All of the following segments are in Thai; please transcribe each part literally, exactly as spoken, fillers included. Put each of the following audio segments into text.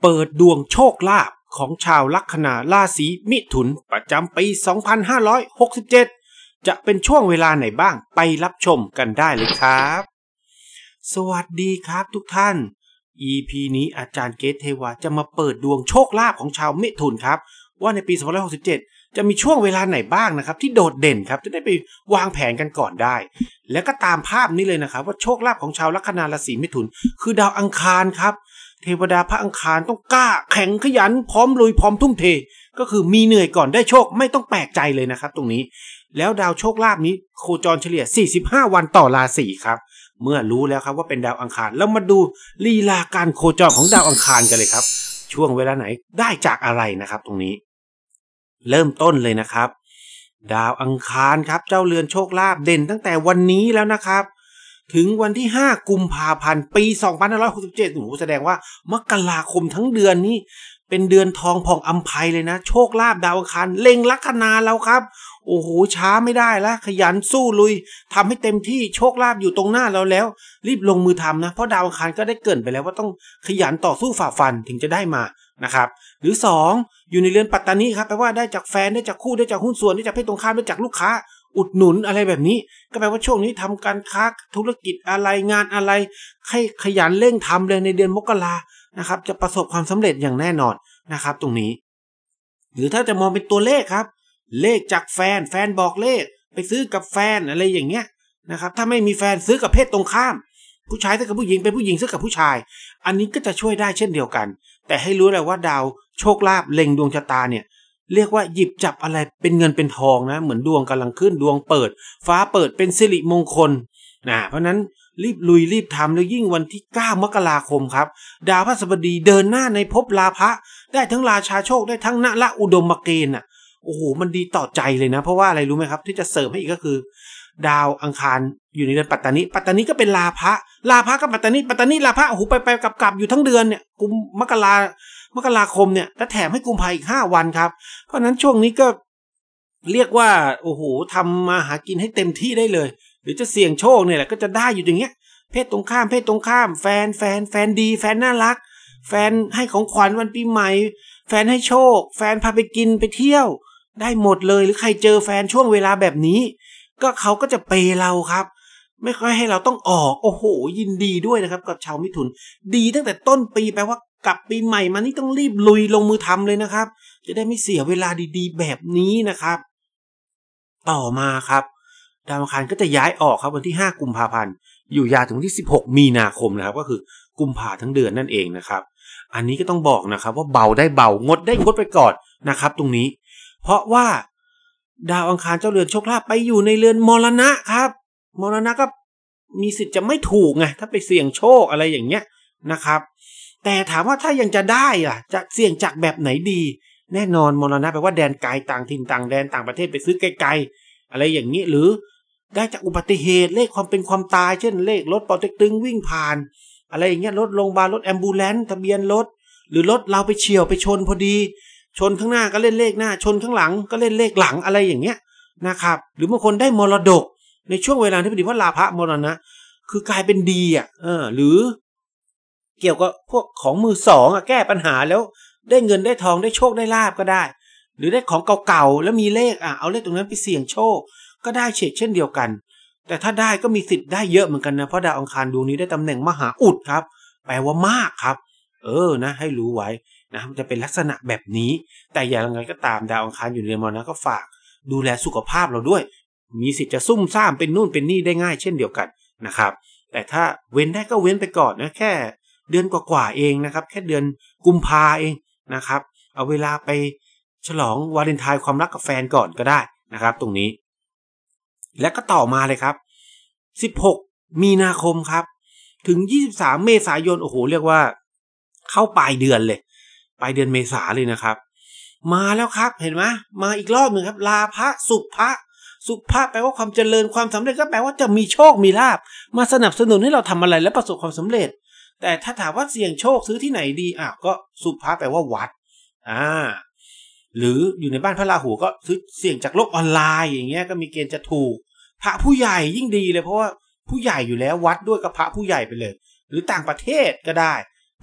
เปิดดวงโชคลาภของชาวลัคนาราศีมิถุนประจำปี สองพันห้าร้อยหกสิบเจ็ด จะเป็นช่วงเวลาไหนบ้างไปรับชมกันได้เลยครับสวัสดีครับทุกท่าน อี พี นี้อาจารย์เกตเทวาจะมาเปิดดวงโชคลาภของชาวมิถุนครับว่าในปี สองพันห้าร้อยหกสิบเจ็ด จะมีช่วงเวลาไหนบ้างนะครับที่โดดเด่นครับจะได้ไปวางแผนกันก่อนได้แล้วก็ตามภาพนี้เลยนะครับว่าโชคลาภของชาวลัคนาราศีมิถุนคือดาวอังคารครับเทวดาพระอังคารต้องกล้าแข็งขยันพร้อมลุยพร้อมทุ่มเทก็คือมีเหนื่อยก่อนได้โชคไม่ต้องแปลกใจเลยนะครับตรงนี้แล้วดาวโชคลาภนี้โคจรเฉลี่ยสี่สิบห้าวันต่อราศีครับเมื่อรู้แล้วครับว่าเป็นดาวอังคารแล้วมาดูลีลาการโคจรของดาวอังคารกันเลยครับช่วงเวลาไหนได้จากอะไรนะครับตรงนี้เริ่มต้นเลยนะครับดาวอังคารครับเจ้าเรือนโชคลาภเด่นตั้งแต่วันนี้แล้วนะครับถึงวันที่ห้ากุมภาพันธ์ปีสองพันห้าร้อยหกสิบเจ็ดโอ้โหแสดงว่ามกราคมทั้งเดือนนี้เป็นเดือนทองผ่องอัมไพเลยนะโชคลาภดาวอังคารเล็งลัคนาแล้วครับโอ้โหช้าไม่ได้แล้วขยันสู้ลุยทำให้เต็มที่โชคลาภอยู่ตรงหน้าเราแล้วรีบลงมือทำนะเพราะดาวอังคารก็ได้เกริ่นไปแล้วว่าต้องขยันต่อสู้ฝ่าฟันถึงจะได้มานะครับหรือสองอยู่ในเรือนปัตตานีครับแปลว่าได้จากแฟนได้จากคู่ได้จากหุ้นส่วนได้จากเพศตรงข้ามได้จากลูกค้าอุดหนุนอะไรแบบนี้ก็แปลว่าช่วงนี้ทำการค้าธุรกิจอะไรงานอะไรให้ขยันเร่งทำเลยในเดือนมกรานะครับจะประสบความสำเร็จอย่างแน่นอนนะครับตรงนี้หรือถ้าจะมองเป็นตัวเลขครับเลขจากแฟนแฟนบอกเลขไปซื้อกับแฟนอะไรอย่างเงี้ยนะครับถ้าไม่มีแฟนซื้อกับเพศตรงข้ามผู้ชายซื้อกับผู้หญิงเป็นผู้หญิงซื้อกับผู้ชายอันนี้ก็จะช่วยได้เช่นเดียวกันแต่ให้รู้เลยว่าดาวโชคลาภเล็งดวงชะตาเนี่ยเรียกว่าหยิบจับอะไรเป็นเงินเป็นทองนะเหมือนดวงกำลังขึ้นดวงเปิดฟ้าเปิดเป็นสิริมงคลนะเพราะนั้นรีบลุยรีบทำแล้วยิ่งวันที่เก้ามกราคมครับดาวพฤหัสบดีเดินหน้าในภพลาภะได้ทั้งราชาโชคได้ทั้งนละอุดมเกณฑ์อ่ะโอ้โหมันดีต่อใจเลยนะเพราะว่าอะไรรู้ไหมครับที่จะเสริมให้อีกก็คือดาวอังคารอยู่ในเดือนปัตตานีปัตตานีก็เป็นลาภะลาภะกับปัตตานีปัตตานีลาภะโอ้โหไปไปกลับกลับอยู่ทั้งเดือนเนี่ยกุมมกรามกราคมเนี่ยแล้วแถมให้กุมภาอีกห้าวันครับเพราะนั้นช่วงนี้ก็เรียกว่าโอ้โหทำมาหากินให้เต็มที่ได้เลยหรือจะเสี่ยงโชคเนี่ยแหละก็จะได้อยู่อย่างเงี้ยเพศตรงข้ามเพศตรงข้ามแฟนแฟนแฟนดีแฟนน่ารักแฟนให้ของขวัญวันปีใหม่แฟนให้โชคแฟนพาไปกินไปเที่ยวได้หมดเลยหรือใครเจอแฟนช่วงเวลาแบบนี้ก็เขาก็จะเปย์เราครับไม่ค่อยให้เราต้องออกโอ้โหยินดีด้วยนะครับกับชาวมิถุนดีตั้งแต่ต้นปีแปลว่ากับปีใหม่มานี่ต้องรีบลุยลงมือทำเลยนะครับจะได้ไม่เสียเวลาดีๆแบบนี้นะครับต่อมาครับดาวอังคารก็จะย้ายออกครับวันที่ห้ากุมภาพันธ์อยู่ยาวถึงวันที่สิบหกมีนาคมนะครับก็คือกุมภาทั้งเดือนนั่นเองนะครับอันนี้ก็ต้องบอกนะครับว่าเบาได้เบางดได้งดไปก่อนนะครับตรงนี้เพราะว่าดาวอังคารเจ้าเรือนโชคลาภไปอยู่ในเรือนมรณะครับมรณะก็มีสิทธิ์จะไม่ถูกไงถ้าไปเสี่ยงโชคอะไรอย่างเงี้ยนะครับแต่ถามว่าถ้ายังจะได้ล่ะจะเสี่ยงจากแบบไหนดีแน่นอนมรณะแปลว่าแดนไกลต่างถิ่นต่างแดนต่างประเทศไปซื้อไกลๆอะไรอย่างนี้หรือได้จากอุบัติเหตุเลขความเป็นความตายเช่นเลขรถปอเต็กตึงวิ่งผ่านอะไรอย่างเงี้ยรถโรงพยาบาลรถแอมบูเลนซ์ทะเบียนรถหรือรถเราไปเฉี่ยวไปชนพอดีชนข้างหน้าก็เล่นเลขหน้าชนข้างหลังก็เล่นเลขหลังอะไรอย่างเงี้ยนะครับหรือบางคนได้มรดกในช่วงเวลาที่พอดีว่าลาภะมรณะคือกลายเป็นดีอ่ะเออหรือเกี่ยวกับพวกของมือสองอ่ะแก้ปัญหาแล้วได้เงินได้ทองได้โชคได้ลาภก็ได้หรือได้ของเก่าๆแล้วมีเลขอ่ะเอาเลขตรงนั้นไปเสี่ยงโชคก็ได้เฉกเช่นเดียวกันแต่ถ้าได้ก็มีสิทธิ์ได้เยอะเหมือนกันนะเพราะดาวอังคารดวงนี้ได้ตำแหน่งมหาอุดครับแปลว่ามากครับเออนะให้รู้ไว้นะมันจะเป็นลักษณะแบบนี้แต่อย่างไรก็ตามดาวอังคารอยู่ในเรือนมรณะก็ฝากดูแลสุขภาพเราด้วยมีสิทธิ์จะซุ่มซ่ามเป็นนู่นเป็นนี่ได้ง่ายเช่นเดียวกันนะครับแต่ถ้าเว้นได้ก็เว้นไปก่อนนะแค่เดือนกว่าๆเองนะครับแค่เดือนกุมภาเองนะครับเอาเวลาไปฉลองวาเลนไทน์ความรักกับแฟนก่อนก็ได้นะครับตรงนี้และก็ต่อมาเลยครับสิบหกมีนาคมครับถึงยี่สิบสามเมษายนโอ้โหเรียกว่าเข้าปลายเดือนเลยปลายเดือนเมษาเลยนะครับมาแล้วครับเห็นไหมมาอีกรอบหนึ่งครับลาภะสุภะสุภาพแปลว่าความเจริญความสำเร็จก็แปลว่าจะมีโชคมีลาภมาสนับสนุนให้เราทำอะไรและประสบความสำเร็จแต่ถ้าถามว่าเสี่ยงโชคซื้อที่ไหนดีอ้าวก็สุภาพแปลว่าวัดอ่าหรืออยู่ในบ้านพระราหูก็ซื้อเสี่ยงจากโลกออนไลน์อย่างเงี้ยก็มีเกณฑ์จะถูกพระผู้ใหญ่ยิ่งดีเลยเพราะว่าผู้ใหญ่อยู่แล้ววัดด้วยกับพระผู้ใหญ่ไปเลยหรือต่างประเทศก็ได้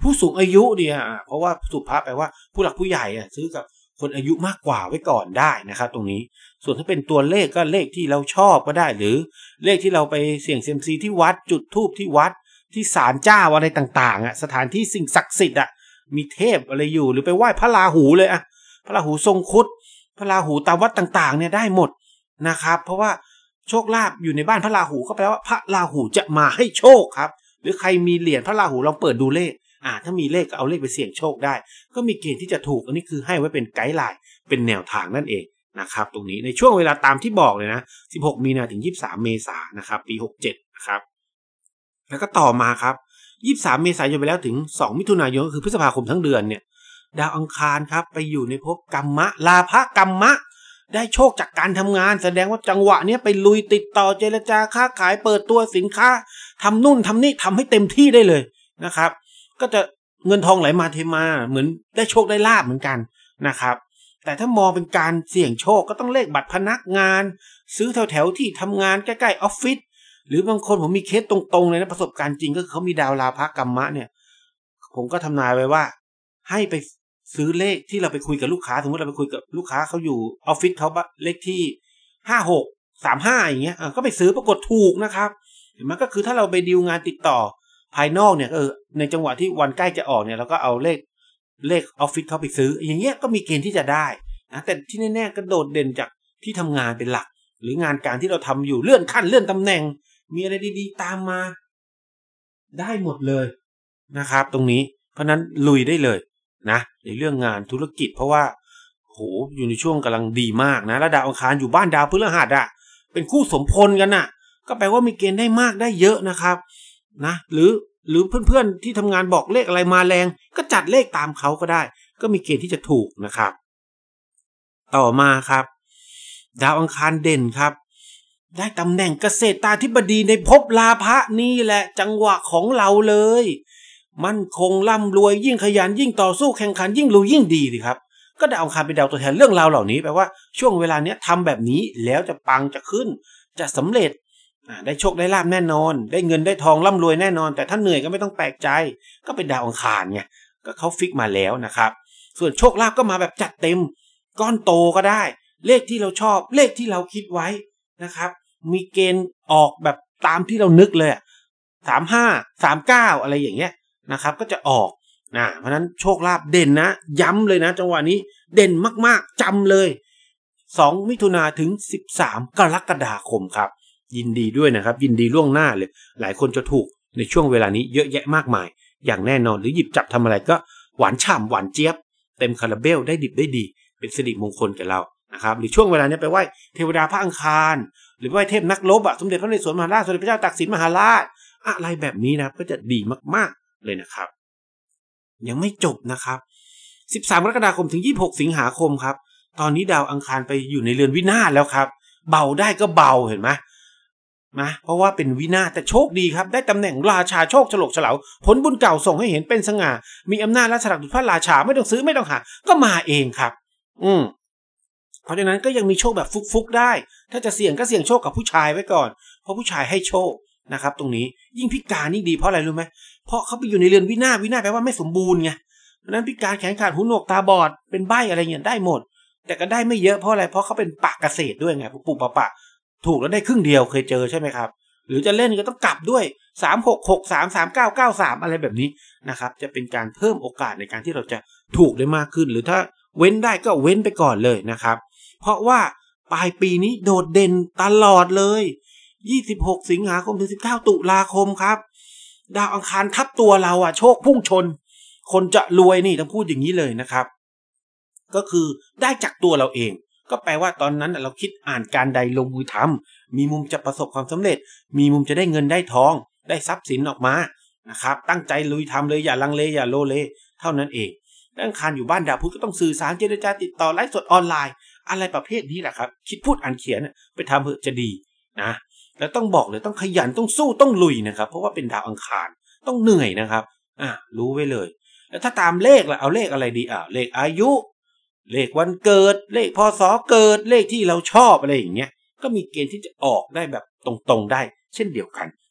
ผู้สูงอายุเนี่ยเพราะว่าสุภาพแปลว่าผู้หลักผู้ใหญ่อ่ะซื้อกับคนอายุมากกว่าไว้ก่อนได้นะครับตรงนี้ส่วนถ้าเป็นตัวเลขก็เลขที่เราชอบก็ได้หรือเลขที่เราไปเสี่ยงเซียมซีที่วัดจุดธูปที่วัดที่ศาลเจ้าอะไรต่างๆอ่ะสถานที่สิ่งศักดิ์สิทธิ์อ่ะมีเทพอะไรอยู่หรือไปไหว้พระราหูเลยอ่ะพระราหูทรงครุฑพระราหูตามวัดต่างๆเนี่ยได้หมดนะครับเพราะว่าโชคลาภอยู่ในบ้านพระราหูก็แปลว่าพระราหูจะมาให้โชคครับหรือใครมีเหรียญพระราหูลองเปิดดูเลขอ่าถ้ามีเลขก็เอาเลขไปเสี่ยงโชคได้ก็มีเกณฑ์ที่จะถูกอันนี้คือให้ไว้เป็นไกด์ไลน์เป็นแนวทางนั่นเองนะครับตรงนี้ในช่วงเวลาตามที่บอกเลยนะสิบหกมีนาถึงยี่สิบสามเมษายนนะครับปีหกเจ็ดนะครับแล้วก็ต่อมาครับยี่สิบสามเมษายนไปแล้วถึงสองมิถุนายนก็คือพฤษภาคมทั้งเดือนเนี่ยดาวอังคารครับไปอยู่ในภพกัมมะลาภกัมมะได้โชคจากการทำงานแสดงว่าจังหวะนี้ไปลุยติดต่อเจรจาค้าขายเปิดตัวสินค้าทำนู่นทำนี่ทำให้เต็มที่ได้เลยนะครับก็จะเงินทองไหลมาเทมาเหมือนได้โชคได้ลาภเหมือนกันนะครับแต่ถ้ามองเป็นการเสี่ยงโชคก็ต้องเลขบัตรพนักงานซื้อแถวแถวที่ทำงานใกล้ๆออฟฟิศหรือบางคนผมมีเคสตรงๆเลยนะประสบการณ์จริงก็คือเขามีดาวลาภกัมมะเนี่ยผมก็ทำนายไว้ว่าให้ไปซื้อเลขที่เราไปคุยกับลูกค้าสมมติเราไปคุยกับลูกค้าเขาอยู่ออฟฟิศเขาเลขที่ห้าหกสามห้าอย่างเงี้ยก็ไปซื้อปรากฏถูกนะครับเห็นไหมก็คือถ้าเราไปดีลงานติดต่อภายนอกเนี่ยเออในจังหวะที่วันใกล้จะออกเนี่ยเราก็เอาเลขเลขออฟฟิศเขาไปซื้ออย่างเงี้ยก็มีเกณฑ์ที่จะได้นะแต่ที่แน่ๆก็โดดเด่นจากที่ทำงานเป็นหลักหรืองานการที่เราทำอยู่เลื่อนขั้นเลื่อนตำแหน่งมีอะไรดีๆตามมาได้หมดเลยนะครับตรงนี้เพราะนั้นลุยได้เลยนะในเรื่องงานธุรกิจเพราะว่าโหอยู่ในช่วงกำลังดีมากนะแล้วดาวอังคารอยู่บ้านดาวพฤหัสอ่ะเป็นคู่สมพลกันน่ะก็แปลว่ามีเกณฑ์ได้มากได้เยอะนะครับนะหรือหรือเพื่อนๆที่ทำงานบอกเลขอะไรมาแรงก็จัดเลขตามเขาก็ได้ก็มีเกณฑ์ที่จะถูกนะครับต่อมาครับดาวอังคารเด่นครับได้ตำแหน่งเกษตราธิบดีในภพลาภะนี่แหละจังหวะของเราเลยมั่นคงร่ำรวยยิ่งขยันยิ่งต่อสู้แข่งขันยิ่งรู้ยิ่งดีสิครับก็ดาวอังคารเป็นดาวตัวแทนเรื่องราวเหล่านี้แปลว่าช่วงเวลาเนี้ยทำแบบนี้แล้วจะปังจะขึ้นจะสำเร็จได้โชคได้ลาภแน่นอนได้เงินได้ทองร่ำรวยแน่นอนแต่ถ้าเหนื่อยก็ไม่ต้องแปลกใจก็เป็นดาวอังคารไงก็เขาฟิกมาแล้วนะครับส่วนโชคลาภก็มาแบบจัดเต็มก้อนโตก็ได้เลขที่เราชอบเลขที่เราคิดไว้นะครับมีเกณฑ์ออกแบบตามที่เรานึกเลยสามห้าสามเก้าอะไรอย่างเงี้ยนะครับก็จะออกนะเพราะนั้นโชคลาภเด่นนะย้ำเลยนะจังหวะนี้เด่นมากๆจำเลยสองมิถุนาถึงสิบสามกรกฎาคมครับยินดีด้วยนะครับยินดีล่วงหน้าเลยหลายคนจะถูกในช่วงเวลานี้เยอะแยะมากมายอย่างแน่นอนหรือหยิบจับทำอะไรก็หวานฉ่ำหวานเจี๊ยบเต็มคาราเบลได้ดิบได้ดีเป็นสิริมงคลแก่เรานะครับหรือช่วงเวลานี้ไปไหว้เทวดาพระอังคารหรือไหว้เทพนักรบอะสมเด็จพระนเรศวรมหาราชสมเด็จพระเจ้าตากสินมหาราชอะไรแบบนี้นะก็จะดีมากๆเลยนะครับยังไม่จบนะครับสิบสามกรกฎาคมถึงยี่สิบหกสิงหาคมครับตอนนี้ดาวอังคารไปอยู่ในเรือนวินาศแล้วครับเบาได้ก็เบาเห็นไหมนะเพราะว่าเป็นวินาศแต่โชคดีครับได้ตำแหน่งราชาโชคฉลกเฉลาผลบุญเก่าส่งให้เห็นเป็นสง่ามีอำนาจและสลักดุจพระราชาไม่ต้องซื้อไม่ต้องหาก็มาเองครับอืมเพราะฉะนั้นก็ยังมีโชคแบบฟุกๆได้ถ้าจะเสี่ยงก็เสี่ยงโชคกับผู้ชายไว้ก่อนเพราะผู้ชายให้โชคนะครับตรงนี้ยิ่งพิการยิ่งดีเพราะอะไรรู้ไหมเพราะเขาไปอยู่ในเรือนวินาศวินาศแปลว่าไม่สมบูรณ์ไงเพราะนั้นพิการแขนขาดหูหนวกตาบอดเป็นใบ้อะไรเงี้ยได้หมดแต่ก็ได้ไม่เยอะเพราะอะไรเพราะเขาเป็นปะเกษตรด้วยไงปลูกปะปะถูกแล้วได้ครึ่งเดียวเคยเจอใช่ไหมครับหรือจะเล่นก็ต้องกลับด้วยสาม หก หก สาม สาม เก้า เก้า สามอะไรแบบนี้นะครับจะเป็นการเพิ่มโอกาสในการที่เราจะถูกได้มากขึ้นหรือถ้าเว้นได้ก็เว้นไปก่อนเลยนะครับเพราะว่าปลายปีนี้โดดเด่นตลอดเลยยี่สิบหกสิงหาคมถึงสิบเก้าตุลาคมครับดาวอังคารทับตัวเราอ่ะโชคพุ่งชนคนจะรวยนี่ต้องพูดอย่างนี้เลยนะครับก็คือได้จากตัวเราเองก็แปลว่าตอนนั้นเราคิดอ่านการใดลงมือทำมีมุมจะประสบความสำเร็จมีมุมจะได้เงินได้ทองได้ทรัพย์สินออกมานะครับตั้งใจลุยทำเลยอย่าลังเลอย่าโลเลเท่านั้นเองดาวอังคารอยู่บ้านดาวพุธก็ต้องสื่อสารเจรจาติดต่อไลฟ์สดออนไลน์อะไรประเภทนี้แหละครับคิดพูดอ่านเขียนไปทำเถอะจะดีนะแล้วต้องบอกเลยต้องขยันต้องสู้ต้องลุยนะครับเพราะว่าเป็นดาวอังคารต้องเหนื่อยนะครับอ่ะรู้ไว้เลยแล้วถ้าตามเลขล่ะเอาเลขอะไรดีอ่ะเลขอายุเลขวันเกิดเลขพศเกิดเลขที่เราชอบอะไรอย่างเงี้ยก็มีเกณฑ์ที่จะออกได้แบบตรงๆได้เช่นเดียวกัน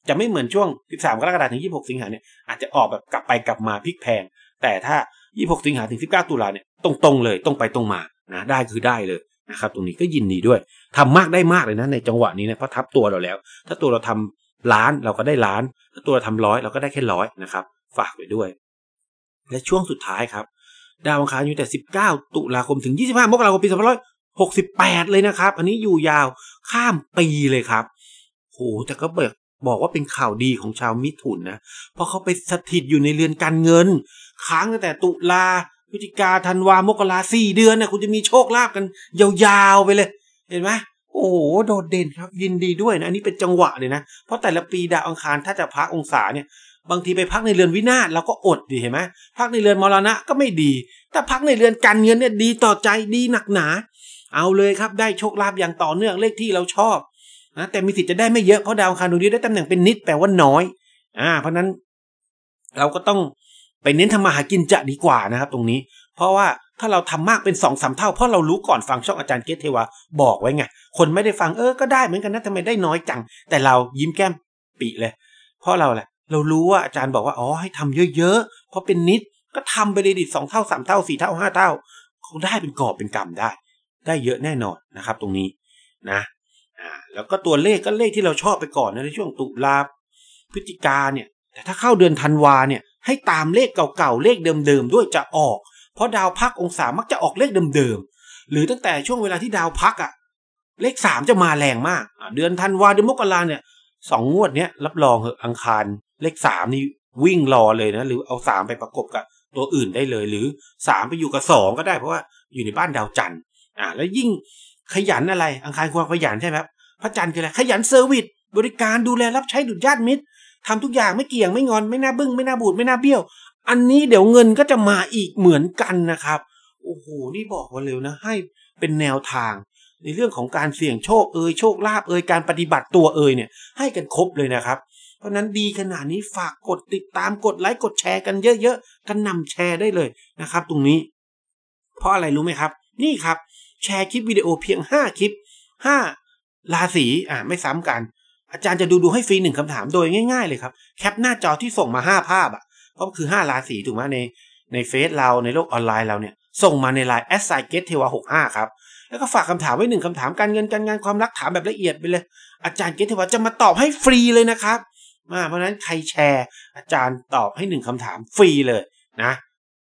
จะไม่เหมือนช่วงสิบสามกรกฎาคมถึงยี่สิบหกสิงหาเนี่ยอาจจะออกแบบกลับไปกลับมาพลิกแพงแต่ถ้ายี่สิบหกสิงหาถึงสิบเก้าตุลาเนี่ยตรงๆเลยตรงไปตรงมานะได้คือได้เลยนะครับตรงนี้ก็ยินดีด้วยทำมากได้มากเลยนะในจังหวะนี้นะเพราะทับตัวเราแล้วถ้าตัวเราทำล้านเราก็ได้ล้านถ้าตัวเราทำร้อยเราก็ได้แค่ร้อยนะครับฝากไว้ด้วยและช่วงสุดท้ายครับดาวอังคารอยู่แต่สิบเก้าตุลาคมถึงยี่สิบห้ามกราคมปีสองพันห้าร้อยหกสิบแปดเลยนะครับอันนี้อยู่ยาวข้ามปีเลยครับโหแต่ก็เบิกบอกว่าเป็นข่าวดีของชาวมิถุนนะเพราะเขาไปสถิตอยู่ในเรือนการเงินค้างตั้งแต่ตุลาพฤศจิกาธันวามกราสี่เดือนนะคุณจะมีโชคลาภกันยาวๆไปเลยเห็นไหมโอ้โหโดดเด่นครับยินดีด้วยนะอันนี้เป็นจังหวะเลยนะเพราะแต่ละปีดาวอังคารถ้าจะพักองศาเนี่ยบางทีไปพักในเรือนวินาศเราก็อดดิเห็นไหมพักในเรือนมรณะก็ไม่ดีแต่พักในเรือนการเงินเนี่ยดีต่อใจดีหนักหนาเอาเลยครับได้โชคลาภอย่างต่อเนื่องเลขที่เราชอบนะแต่มีสิทธิ์จะได้ไม่เยอะเพราะดาวอังคารดวงนี้ได้ตำแหน่งเป็นนิดแปลว่าน้อยอ่าเพราะนั้นเราก็ต้องไปเน้นทำมาหากินจะดีกว่านะครับตรงนี้เพราะว่าถ้าเราทำมากเป็นสองสามเท่าเพราะเรารู้ก่อนฟังช่องอาจารย์เกตเทวาบอกไว้ไงคนไม่ได้ฟังเออก็ได้เหมือนกันนะทำไมได้น้อยจังแต่เรายิ้มแก้มปีเลยเพราะเราแหละเรารู้ว่าอาจารย์บอกว่าอ๋อให้ทำเยอะๆเพราะเป็นนิดก็ทำไปเลยดิสองเท่าสามเท่าสี่เท่าห้าเท่าเขาได้เป็นกอบเป็นกำได้ได้เยอะแน่นอนนะครับตรงนี้นะอ่าแล้วก็ตัวเลขก็เลขที่เราชอบไปก่อนในช่วงตุลาพฤศจิกาเนี่ยแต่ถ้าเข้าเดือนธันวาเนี่ยให้ตามเลขเก่าๆเลขเดิมๆด้วยจะออกเพราะดาวพักองศามักจะออกเลขเดิมๆหรือตั้งแต่ช่วงเวลาที่ดาวพักอ่ะเลขสามจะมาแรงมากเดือนธันวาเดือนมกราเนี่ยสองงวดเนี้ยรับรองเหอะอังคารเลขสามนี่วิ่งรอเลยนะหรือเอาสามไปประกบกับตัวอื่นได้เลยหรือสามไปอยู่กับสองก็ได้เพราะว่าอยู่ในบ้านดาวจันทร์อ่าแล้วยิ่งขยันอะไรอังคารความขยันใช่ไหมครับพระจันทร์คืออะไรขยันเซอร์วิสบริการดูแลรับใช้ดุจญาติมิตรทำทุกอย่างไม่เกี่ยงไม่งอนไม่น่าบึ้งไม่น่าบูดไม่น่าเบี้ยวอันนี้เดี๋ยวเงินก็จะมาอีกเหมือนกันนะครับโอ้โหนี่บอกว่าเร็วนะให้เป็นแนวทางในเรื่องของการเสี่ยงโชคเอ่ยโชคลาภเอ่ยการปฏิบัติตัวเอ่ยเนี่ยให้กันครบเลยนะครับเพราะนั้นดีขนาดนี้ฝากกดติดตามกดไลค์กดแชร์กันเยอะๆกันนำแชร์ได้เลยนะครับตรงนี้เพราะอะไรรู้ไหมครับนี่ครับแชร์คลิปวิดีโอเพียงห้าคลิปห้าราศีอ่าไม่ซ้ำกันอาจารย์จะดูดูให้ฟรีหนึ่งคำถามโดยง่ายๆเลยครับแคปหน้าจอที่ส่งมาห้าภาพอ่ะเพราะคือห้าราศีถูกไหมในในเฟซเราในโลกออนไลน์เราเนี่ยส่งมาในไลน์ แอท ไซน์ เกตเทวาหกสิบห้าครับแล้วก็ฝากคำถามไว้หนึ่งคำถามการเงินการงานความรักถามแบบละเอียดไปเลยอาจารย์เกตเทวาจะมาตอบให้ฟรีเลยนะครับเพราะฉะนั้นใครแชร์อาจารย์ตอบให้หนึ่งคำถามฟรีเลยนะ